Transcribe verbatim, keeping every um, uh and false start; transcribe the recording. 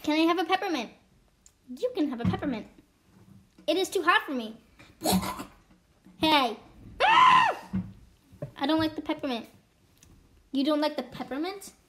Can I have a peppermint? You can have a peppermint. It is too hot for me. Hey. I don't like the peppermint. You don't like the peppermint?